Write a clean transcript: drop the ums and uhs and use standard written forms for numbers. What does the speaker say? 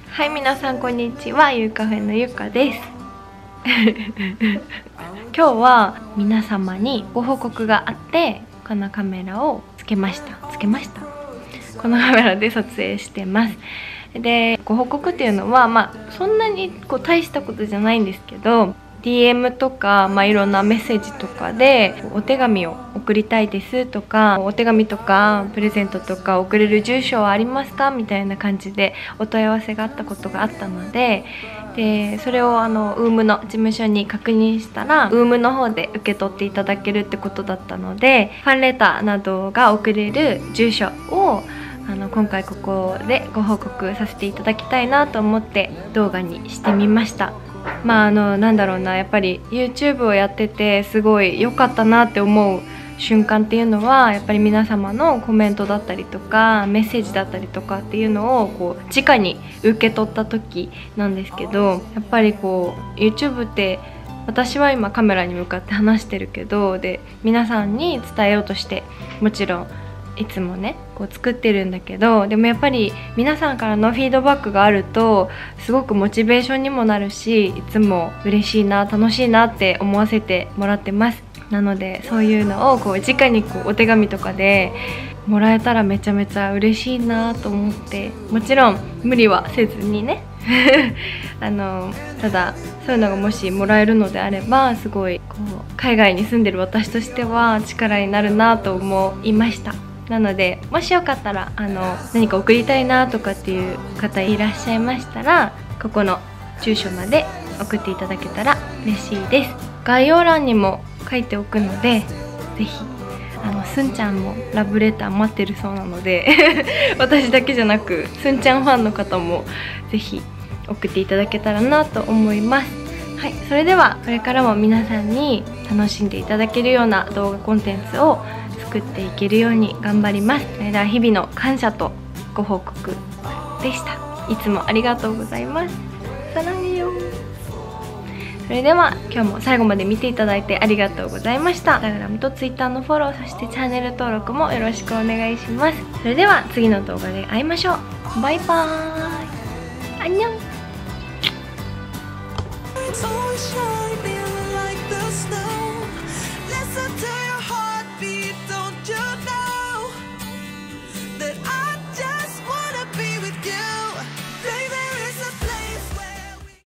はい、皆さんこんにちは。ゆうカフェのゆかです。今日は皆様にご報告があって、このカメラをつけました。このカメラで撮影してます。で、ご報告っていうのはそんなに大したことじゃないんですけど、DM とか、いろんなメッセージとかでお手紙を送りたいですとか、お手紙とかプレゼントとか送れる住所はありますかみたいな感じでお問い合わせがあったことがあったので、それをUM の事務所に確認したら UM の方で受け取っていただけるってことだったので、ファンレターなどが送れる住所を今回ここでご報告させていただきたいなと思って動画にしてみました。なんだろうな、やっぱり YouTube をやっててすごい良かったなって思う瞬間っていうのは、やっぱり皆様のコメントだったりとかメッセージだったりとかっていうのを直に受け取った時なんですけど、やっぱりYouTube って私は今カメラに向かって話してるけど、で皆さんに伝えようとしてもちろんいつもね作ってるんだけど、でもやっぱり皆さんからのフィードバックがあるとすごくモチベーションにもなるし、いつも嬉しいな楽しいなって思わせてもらってます。なのでそういうのを直にお手紙とかでもらえたらめちゃめちゃ嬉しいなと思って、もちろん無理はせずにねただそういうのがもしもらえるのであれば、すごい海外に住んでる私としては力になるなと思いました。なのでもしよかったら何か送りたいなとかっていう方いらっしゃいましたら、ここの住所まで送っていただけたら嬉しいです。概要欄にも書いておくので、ぜひすんちゃんもラブレター待ってるそうなので私だけじゃなくすんちゃんファンの方もぜひ送っていただけたらなと思います。はい、それではこれからも皆さんに楽しんでいただけるような動画コンテンツを作っていけるように頑張ります。それでは日々の感謝とご報告でした。いつもありがとうございます。さらによ。それでは今日も最後まで見ていただいてありがとうございました。Instagram と Twitter のフォロー、そしてチャンネル登録もよろしくお願いします。それでは次の動画で会いましょう。バイバーイ。アンニョン。